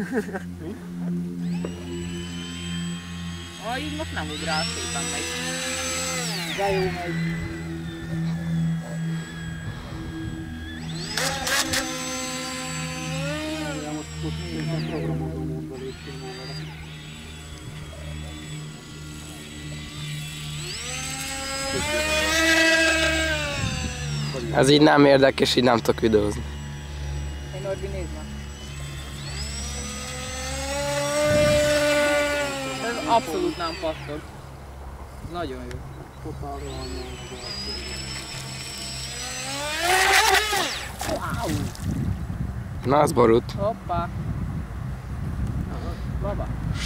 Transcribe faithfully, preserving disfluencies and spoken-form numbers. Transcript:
Ah, így most nem ugrál, szépen megy. De jó megy. Most, most minden programozó módban léptünk már vele. Ez így nem érdekes, így nem tudok videózni. Hey Norbi, nézd meg! Ez abszolút nem pattog. Ez nagyon jó. Wow. Na, az borult. Hoppá! Baba!